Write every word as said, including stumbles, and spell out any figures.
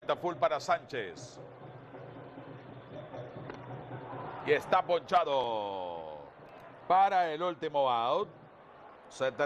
Full para Sánchez. Y está ponchado para el último out.